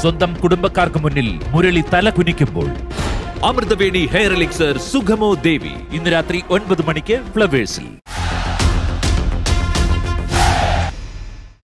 സ്വന്തം കുടുംബക്കാർക്ക് മുന്നിൽ മുരളി തല കുനിക്കുമ്പോൾ അമൃതവേണി ഹെയർ എലിക്സർ സുഖമോ ദേവി ഇന്ന് രാത്രി 9 മണിക്ക് ഫ്ലവേഴ്സിൽ.